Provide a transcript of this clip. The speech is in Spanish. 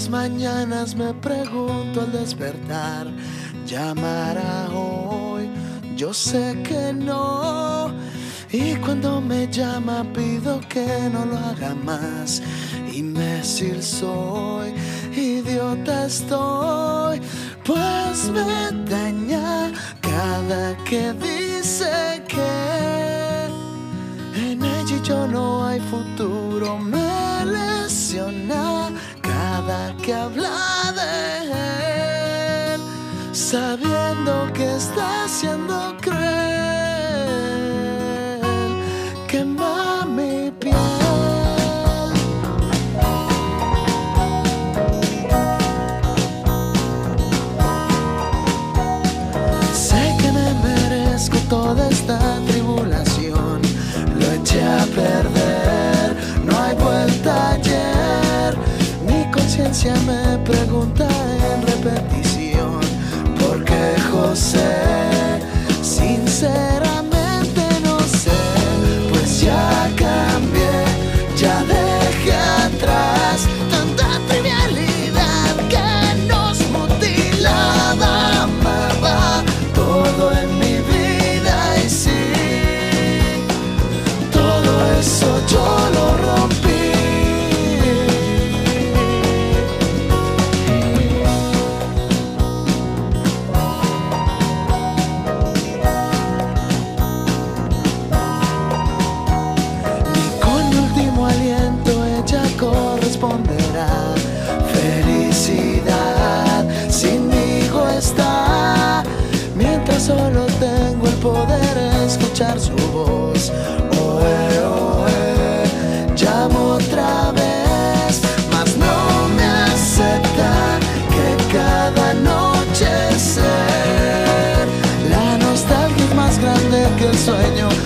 las mañanas me pregunto al despertar, ¿llamará hoy? Yo sé que no. Y cuando me llama pido que no lo haga más. Imbécil soy, idiota estoy, pues me daña cada que dice que en ella y yo no hay futuro. Me lesiona cada que habla de él, sabiendo que está siendo cruel. Quema mi piel. Sé que me merezco toda esta tribulación. Lo eché a perder, no hay vuelta ayer. Mi conciencia me pregunta en repetición, ¿por qué José? Sinceramente no sé, pues ya cambié, ya dejé atrás tanta trivialidad que nos mutilaba. Amaba todo en mi vida y sí, todo eso yo lo rompí. Corresponderá felicidad, sinmigo está, mientras solo tengo el poder de escuchar su voz. Oe, oe, llamo otra vez, mas no me acepta que cada anochecer la nostalgia es más grande que el sueño.